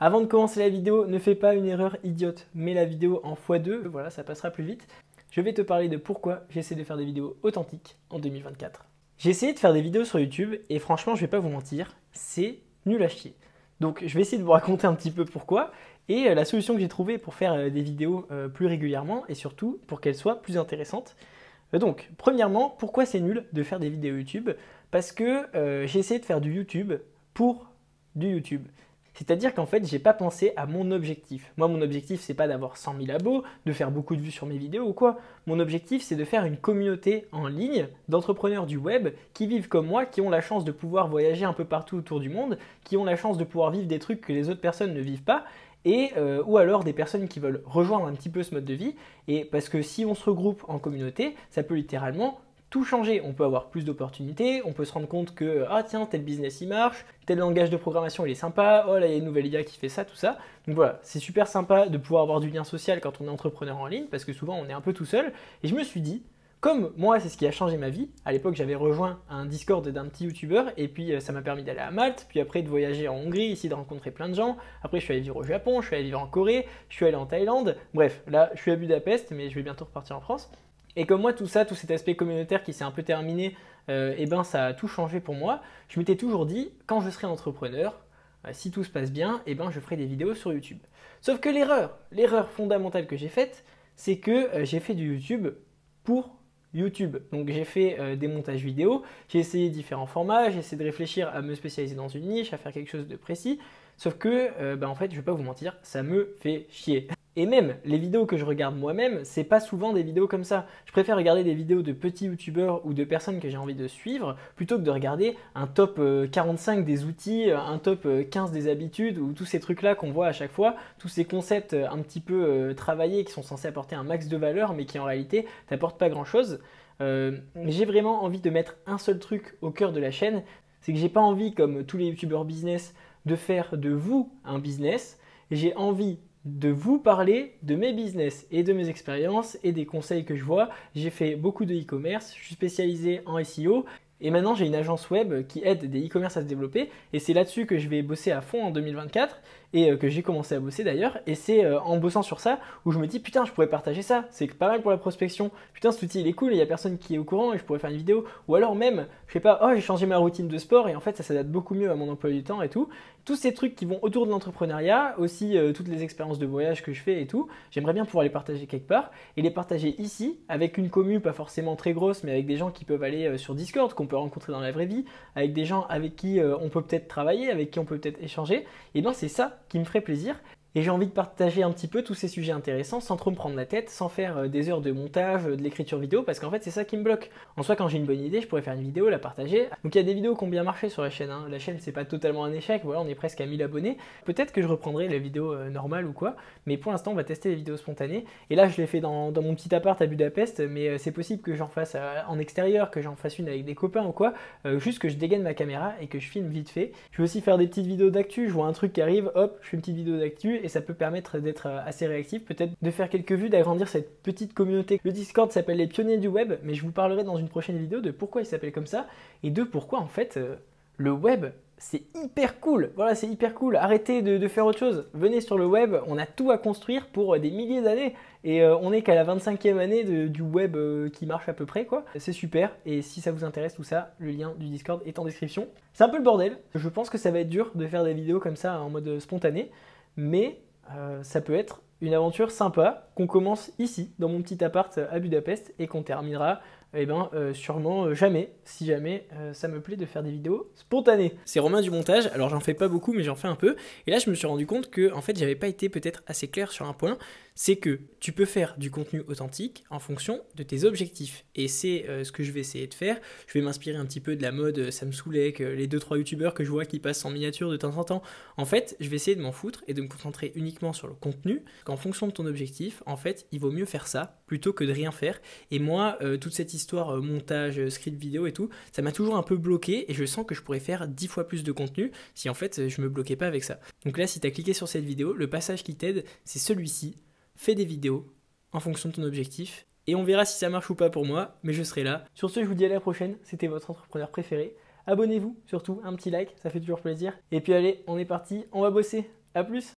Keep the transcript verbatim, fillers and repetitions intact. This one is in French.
Avant de commencer la vidéo, ne fais pas une erreur idiote, mets la vidéo en fois deux, voilà, ça passera plus vite. Je vais te parler de pourquoi j'essaie de faire des vidéos authentiques en deux mille vingt-quatre. J'ai essayé de faire des vidéos sur YouTube et franchement, je vais pas vous mentir, c'est nul à chier. Donc je vais essayer de vous raconter un petit peu pourquoi et la solution que j'ai trouvée pour faire des vidéos plus régulièrement et surtout pour qu'elles soient plus intéressantes. Donc, premièrement, pourquoi c'est nul de faire des vidéos YouTube? Parce que euh, j'ai essayé de faire du YouTube pour du YouTube. C'est-à-dire qu'en fait, j'ai pas pensé à mon objectif. Moi, mon objectif, c'est pas d'avoir cent mille abos, de faire beaucoup de vues sur mes vidéos ou quoi. Mon objectif, c'est de faire une communauté en ligne d'entrepreneurs du web qui vivent comme moi, qui ont la chance de pouvoir voyager un peu partout autour du monde, qui ont la chance de pouvoir vivre des trucs que les autres personnes ne vivent pas, et euh, ou alors des personnes qui veulent rejoindre un petit peu ce mode de vie. Et parce que si on se regroupe en communauté, ça peut littéralement tout changer. On peut avoir plus d'opportunités, on peut se rendre compte que ah tiens, tel business il marche, tel langage de programmation il est sympa, oh là il y a une nouvelle I A qui fait ça, tout ça. Donc voilà, c'est super sympa de pouvoir avoir du lien social quand on est entrepreneur en ligne parce que souvent on est un peu tout seul. Et je me suis dit, comme moi c'est ce qui a changé ma vie, à l'époque j'avais rejoint un Discord d'un petit youtubeur et puis ça m'a permis d'aller à Malte, puis après de voyager en Hongrie, ici de rencontrer plein de gens. Après je suis allé vivre au Japon, je suis allé vivre en Corée, je suis allé en Thaïlande. Bref, là je suis à Budapest mais je vais bientôt repartir en France. Et comme moi, tout ça, tout cet aspect communautaire qui s'est un peu terminé, euh, et ben ça a tout changé pour moi. Je m'étais toujours dit, quand je serai entrepreneur, euh, si tout se passe bien, et ben je ferai des vidéos sur YouTube. Sauf que l'erreur, l'erreur fondamentale que j'ai faite, c'est que euh, j'ai fait du YouTube pour YouTube. Donc j'ai fait euh, des montages vidéo, j'ai essayé différents formats, j'ai essayé de réfléchir à me spécialiser dans une niche, à faire quelque chose de précis. Sauf que, euh, ben, en fait, je vais pas vous mentir, ça me fait chier. Et même, les vidéos que je regarde moi-même, c'est pas souvent des vidéos comme ça. Je préfère regarder des vidéos de petits youtubeurs ou de personnes que j'ai envie de suivre plutôt que de regarder un top quarante-cinq des outils, un top quinze des habitudes ou tous ces trucs-là qu'on voit à chaque fois, tous ces concepts un petit peu travaillés qui sont censés apporter un max de valeur mais qui en réalité n'apportent pas grand-chose. Euh, j'ai vraiment envie de mettre un seul truc au cœur de la chaîne, c'est que j'ai pas envie, comme tous les youtubeurs business, de faire de vous un business. J'ai envie de vous parler de mes business et de mes expériences et des conseils que je vois. J'ai fait beaucoup de e-commerce, je suis spécialisé en S E O et maintenant j'ai une agence web qui aide des e-commerce à se développer et c'est là-dessus que je vais bosser à fond en deux mille vingt-quatre et que j'ai commencé à bosser d'ailleurs. Et c'est en bossant sur ça où je me dis putain, je pourrais partager ça, c'est pas mal pour la prospection, putain cet outil il est cool, il y a personne qui est au courant et je pourrais faire une vidéo. Ou alors même, je sais pas, oh j'ai changé ma routine de sport et en fait ça s'adapte beaucoup mieux à mon emploi du temps et tout. Tous ces trucs qui vont autour de l'entrepreneuriat, aussi euh, toutes les expériences de voyage que je fais et tout, j'aimerais bien pouvoir les partager quelque part et les partager ici avec une commu pas forcément très grosse mais avec des gens qui peuvent aller euh, sur Discord, qu'on peut rencontrer dans la vraie vie, avec des gens avec qui euh, on peut peut-être travailler, avec qui on peut peut-être échanger. Et bien c'est ça qui me ferait plaisir. Et j'ai envie de partager un petit peu tous ces sujets intéressants sans trop me prendre la tête, sans faire des heures de montage, de l'écriture vidéo, parce qu'en fait c'est ça qui me bloque. En soi, quand j'ai une bonne idée, je pourrais faire une vidéo, la partager. Donc il y a des vidéos qui ont bien marché sur la chaîne, hein. La chaîne c'est pas totalement un échec, voilà, on est presque à mille abonnés. Peut-être que je reprendrai les vidéos euh, normales ou quoi, mais pour l'instant on va tester les vidéos spontanées. Et là je l'ai fait dans, dans mon petit appart à Budapest, mais euh, c'est possible que j'en fasse euh, en extérieur, que j'en fasse une avec des copains ou quoi, euh, juste que je dégaine ma caméra et que je filme vite fait. Je vais aussi faire des petites vidéos d'actu, je vois un truc qui arrive, hop, je fais une petite vidéo d'actu et ça peut permettre d'être assez réactif, peut-être de faire quelques vues, d'agrandir cette petite communauté. Le Discord s'appelle les pionniers du web, mais je vous parlerai dans une prochaine vidéo de pourquoi il s'appelle comme ça et de pourquoi en fait euh, le web c'est hyper cool. Voilà, c'est hyper cool. Arrêtez de, de faire autre chose. Venez sur le web, on a tout à construire pour des milliers d'années et euh, on est qu'à la vingt-cinquième année de, du web euh, qui marche à peu près quoi. C'est super et si ça vous intéresse tout ça, le lien du Discord est en description. C'est un peu le bordel. Je pense que ça va être dur de faire des vidéos comme ça en mode spontané, mais Euh, ça peut être une aventure sympa qu'on commence ici, dans mon petit appart à Budapest et qu'on terminera eh ben, euh, sûrement euh, jamais, si jamais euh, ça me plaît de faire des vidéos spontanées. C'est Romain du montage, alors j'en fais pas beaucoup mais j'en fais un peu. Et là je me suis rendu compte que en fait j'avais pas été peut-être assez clair sur un point, c'est que tu peux faire du contenu authentique en fonction de tes objectifs. Et c'est euh, ce que je vais essayer de faire. Je vais m'inspirer un petit peu de la mode, ça me saoulait que les deux trois youtubeurs que je vois qui passent en miniature de temps en temps. En fait, je vais essayer de m'en foutre et de me concentrer uniquement sur le contenu, qu'en fonction de ton objectif, en fait, il vaut mieux faire ça plutôt que de rien faire. Et moi, euh, toute cette histoire euh, montage, script vidéo et tout, ça m'a toujours un peu bloqué et je sens que je pourrais faire dix fois plus de contenu si en fait je me bloquais pas avec ça. Donc là, si tu as cliqué sur cette vidéo, le passage qui t'aide, c'est celui-ci. Fais des vidéos en fonction de ton objectif et on verra si ça marche ou pas pour moi, mais je serai là. Sur ce, je vous dis à la prochaine, c'était votre entrepreneur préféré. Abonnez-vous surtout, un petit like, ça fait toujours plaisir. Et puis allez, on est parti, on va bosser. À plus!